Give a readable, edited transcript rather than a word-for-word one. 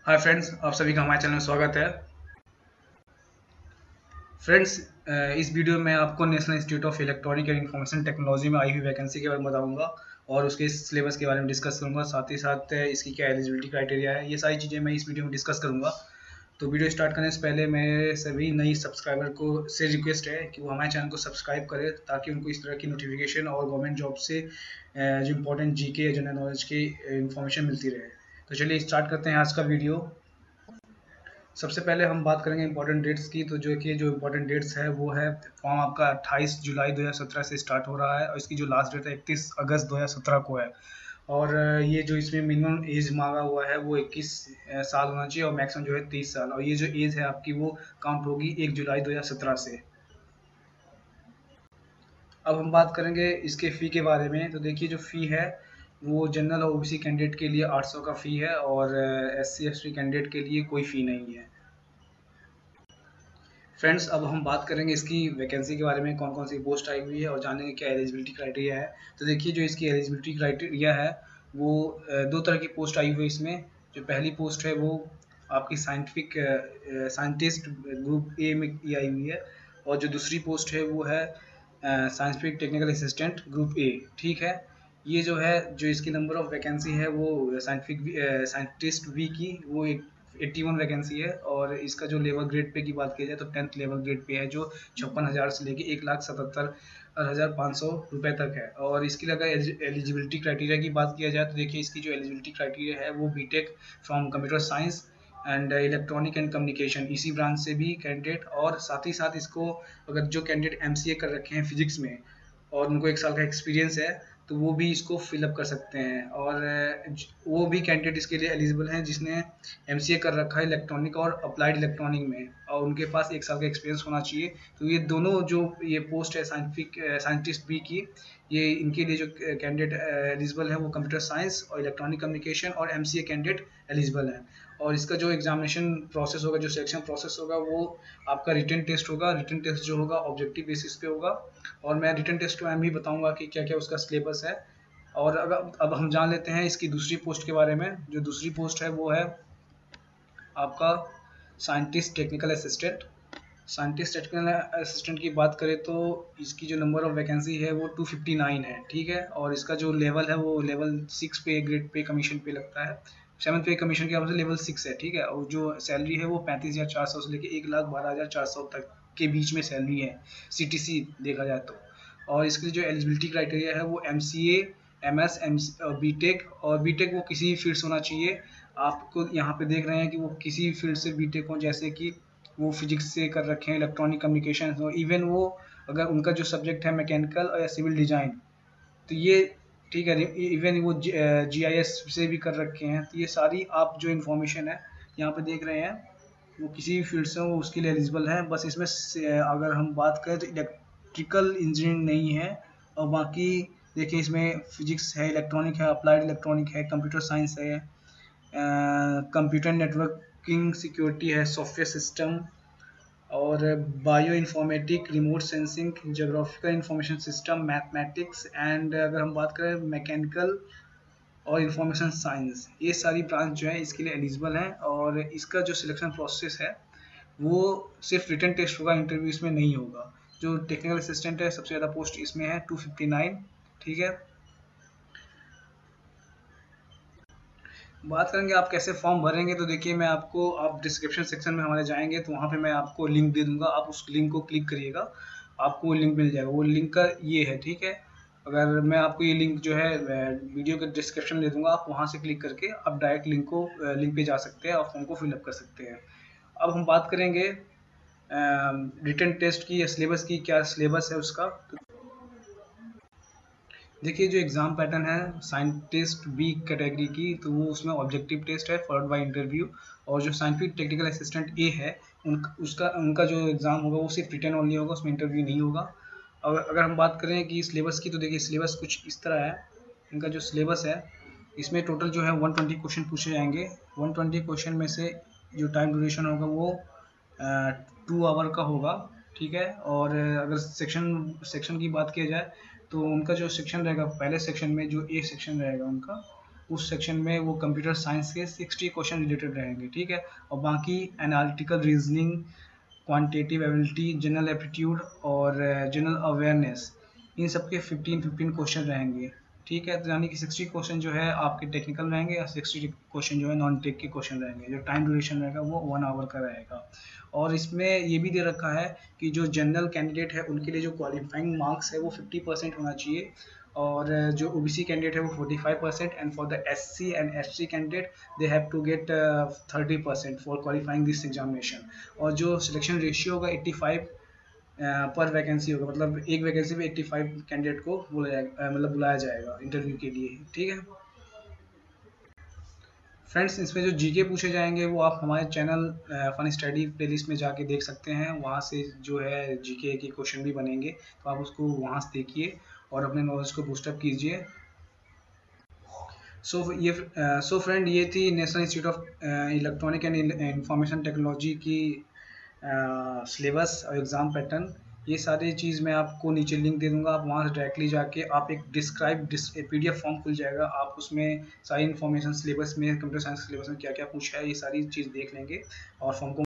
Hi friends, आप सभी का हमारे चैनल में स्वागत है। फ्रेंड्स, इस वीडियो में आपको National institute of electronic and information Technology में आई हुई वैकेंसी के बारे में बताऊंगा और उसके सिलेबस के बारे में डिस्कस करूंगा। साथ ही साथ इसकी क्या एलिजिबिलिटी क्राइटेरिया है, ये सारी चीज़ें मैं इस वीडियो में डिस्कस करूंगा। तो वीडियो स्टार्ट करने से पहले मेरे सभी नई सब्सक्राइबर को से रिक्वेस्ट है कि वो हमारे चैनल को सब्सक्राइब करें ताकि उनको इस तरह की नोटिफिकेशन और गवर्नमेंट जॉब से जो इंपॉर्टेंट जीके या जनरल नॉलेज की इंफॉर्मेशन मिलती रहे। तो चलिए स्टार्ट करते हैं आज का वीडियो। सबसे पहले हम बात करेंगे इंपॉर्टेंट डेट्स की। तो जो इंपॉर्टेंट डेट्स है वो है, फॉर्म आपका 28 जुलाई 2017 से स्टार्ट हो रहा है और इसकी जो लास्ट डेट है 31 अगस्त 2017 को है। और ये जो इसमें मिनिमम एज मांगा हुआ है वो 21 साल होना चाहिए और मैक्सिमम जो है 30 साल। और ये जो एज है आपकी वो काउंट होगी 1 जुलाई 2017 से। अब हम बात करेंगे इसके फ़ी के बारे में। तो देखिए, जो फ़ी है वो जनरल और ओबीसी कैंडिडेट के लिए 800 का फ़ी है और एससी एसटी कैंडिडेट के लिए कोई फ़ी नहीं है। फ्रेंड्स, अब हम बात करेंगे इसकी वैकेंसी के बारे में, कौन कौन सी पोस्ट आई हुई है और जानेंगे क्या एलिजिबिलिटी क्राइटेरिया है। तो देखिए, जो इसकी एलिजिबिलिटी क्राइटेरिया है वो दो तरह की पोस्ट आई हुई है इसमें। जो पहली पोस्ट है वो आपकी साइंटिफिक साइंटिस्ट ग्रुप ए में ये आई हुई है और जो दूसरी पोस्ट है वो है scientific technical assistant group A. ठीक है, ये जो है, जो इसकी नंबर ऑफ वैकेंसी है वो साइंटिफिक साइंटिस्ट वी की वो 81 वैकेंसी है और इसका जो लेवल ग्रेड पे की बात की जाए तो 10th लेवल ग्रेड पे है, जो 56,000 से लेके 1,77,500 रुपए तक है। और इसकी अगर एलिजिबिलिटी क्राइटेरिया की बात किया जाए तो देखिए, इसकी जो एलिजिबिलिटी क्राइटेरिया है वो BTech from computer science and electronic and communication, इसी ब्रांच से भी कैंडिडेट, और साथ ही साथ इसको अगर जो कैंडिडेट एमसीए कर रखे हैं फिजिक्स में और उनको 1 साल का एक्सपीरियंस है तो वो भी इसको फिलअप कर सकते हैं। और वो भी कैंडिडेट इसके लिए एलिजिबल हैं जिसने एमसीए कर रखा है इलेक्ट्रॉनिक और अप्लाइड इलेक्ट्रॉनिक में और उनके पास 1 साल का एक्सपीरियंस होना चाहिए। तो ये दोनों जो ये पोस्ट है साइंटिस्ट बी की, ये इनके लिए जो कैंडिडेट एलिजिबल है वो कंप्यूटर साइंस और इलेक्ट्रॉनिक कम्युनिकेशन और एमसीए कैंडिडेट एलिजिबल हैं। और इसका जो एग्जामिनेशन प्रोसेस होगा, जो सिलेक्शन प्रोसेस होगा, वो आपका रिटन टेस्ट होगा। रिटन टेस्ट जो होगा ऑब्जेक्टिव बेसिस पे होगा और मैं रिटन टेस्ट में भी बताऊंगा कि क्या क्या उसका सिलेबस है। और अब हम जान लेते हैं इसकी दूसरी पोस्ट के बारे में। जो दूसरी पोस्ट है वो है आपका scientist technical assistant. Scientist technical assistant की बात करें तो इसकी जो नंबर ऑफ वैकेंसी है वो 259 है। ठीक है, और इसका जो लेवल है वो लेवल 6 पे ग्रेड पे कमीशन पे लगता है। 7th पे कमीशन के से लेवल 6 है। ठीक है, और जो सैलरी है वो 35,400 से लेके 1,12,400 तक के बीच में सैलरी है, सीटीसी देखा जाए तो। और इसके लिए जो एलिजिबिलिटी क्राइटेरिया है वो एमसीए, एमएस, एम बीटेक, और बीटेक वो किसी फील्ड से होना चाहिए। आपको यहाँ पे देख रहे हैं कि वो किसी फील्ड से बीटेक हो, जैसे कि वो फिजिक्स से कर रखे हैं, इलेक्ट्रॉनिक कम्युनिकेशन हो, इवन वो अगर उनका जो सब्जेक्ट है मैकेनिकल या सिविल डिज़ाइन, तो ये ठीक है, इवन वो जीआईएस से भी कर रखे हैं। तो ये सारी आप जो इन्फॉर्मेशन है यहाँ पे देख रहे हैं वो किसी भी फील्ड से हो उसके लिए एलिजिबल है। बस इसमें अगर हम बात करें तो इलेक्ट्रिकल इंजीनियरिंग नहीं है। और बाकी देखिए, इसमें फिजिक्स है, इलेक्ट्रॉनिक है, अप्लाइड इलेक्ट्रॉनिक है, कंप्यूटर साइंस है, कंप्यूटर नेटवर्किंग सिक्योरिटी है, सॉफ्टवेयर सिस्टम और bio informatic, remote sensing, geographical information system, mathematics and अगर हम बात करें मैकेनिकल और इंफॉर्मेशन साइंस, ये सारी ब्रांच जो है इसके लिए एलिजिबल हैं। और इसका जो सिलेक्शन प्रोसेस है वो सिर्फ रिटन टेस्ट होगा, इंटरव्यू इसमें नहीं होगा। जो टेक्निकल असिस्टेंट है सबसे ज़्यादा पोस्ट इसमें है 259। ठीक है, बात करेंगे आप कैसे फॉर्म भरेंगे। तो देखिए, मैं आपको, आप डिस्क्रिप्शन सेक्शन में हमारे जाएंगे तो वहाँ पे मैं आपको लिंक दे दूंगा, आप उस लिंक को क्लिक करिएगा, आपको वो लिंक मिल जाएगा। वो लिंक का ये है, ठीक है। अगर मैं आपको ये लिंक जो है वीडियो के डिस्क्रिप्शन में दे दूंगा, आप वहाँ से क्लिक करके आप डायरेक्ट लिंक पे जा सकते हैं और फॉर्म को फिलअप कर सकते हैं। अब हम बात करेंगे रिटन टेस्ट की या सिलेबस की, क्या सिलेबस है उसका। तो देखिए, जो एग्ज़ाम पैटर्न है साइंटिस्ट बी कैटेगरी की, तो वो उसमें ऑब्जेक्टिव टेस्ट है फॉलोड बाय इंटरव्यू। और जो साइंटिफिक टेक्निकल असिस्टेंट ए है उनका जो एग्ज़ाम होगा वो सिर्फ रिटन ओनली होगा, उसमें इंटरव्यू नहीं होगा। और अगर हम बात करें कि सिलेबस की, तो देखिए सिलेबस कुछ इस तरह है। इनका जो सिलेबस है इसमें टोटल जो है 120 क्वेश्चन पूछे जाएंगे। 120 क्वेश्चन में से जो टाइम ड्यूरेशन होगा वो 2 आवर का होगा। ठीक है, और अगर सेक्शन की बात किया जाए तो उनका जो सेक्शन रहेगा, पहले सेक्शन में जो ए सेक्शन रहेगा उनका, उस सेक्शन में वो कंप्यूटर साइंस के 60 क्वेश्चन रिलेटेड रहेंगे, ठीक है। और बाकी analytical reasoning, quantitative ability, general aptitude और जनरल अवेयरनेस, इन सब के 15-15 क्वेश्चन रहेंगे, ठीक है। तो यानी कि 60 क्वेश्चन जो है आपके टेक्निकल रहेंगे और 60 क्वेश्चन जो है नॉन टेक के क्वेश्चन रहेंगे। जो टाइम ड्यूरेशन रहेगा वो 1 आवर का रहेगा। और इसमें ये भी दे रखा है कि जो जनरल कैंडिडेट है उनके लिए जो क्वालिफाइंग मार्क्स है वो 50% होना चाहिए, और जो ओबीसी कैंडिडेट है वो 45%, and for the SC and ST candidate they have to get 30% for qualifying this examination. और जो सिलेक्शन रेशियो होगा 85 पर वैकेंसी होगा, मतलब एक वैकेंसी पे 85 कैंडिडेट को बुलाया जाएगा इंटरव्यू के लिए, ठीक है। फ्रेंड्स, इसमें जो जीके पूछे जाएंगे वो आप हमारे चैनल फन स्टडी प्लेलिस्ट में जाके देख सकते हैं। वहाँ से जो है जीके के क्वेश्चन भी बनेंगे, तो आप उसको वहाँ से देखिए और अपने नॉलेज को बूस्टअप कीजिए। सो फ्रेंड, ये थी national institute of electronic and information technology की सिलेबस और एग्ज़ाम पैटर्न। ये सारी चीज़ मैं आपको नीचे लिंक दे दूंगा, आप वहाँ से डायरेक्टली जाके आप एक PDF फॉर्म खुल जाएगा, आप उसमें सारी इन्फॉर्मेशन सिलेबस में, कंप्यूटर साइंस सिलेबस में क्या क्या पूछा है ये सारी चीज़ देख लेंगे और फॉर्म को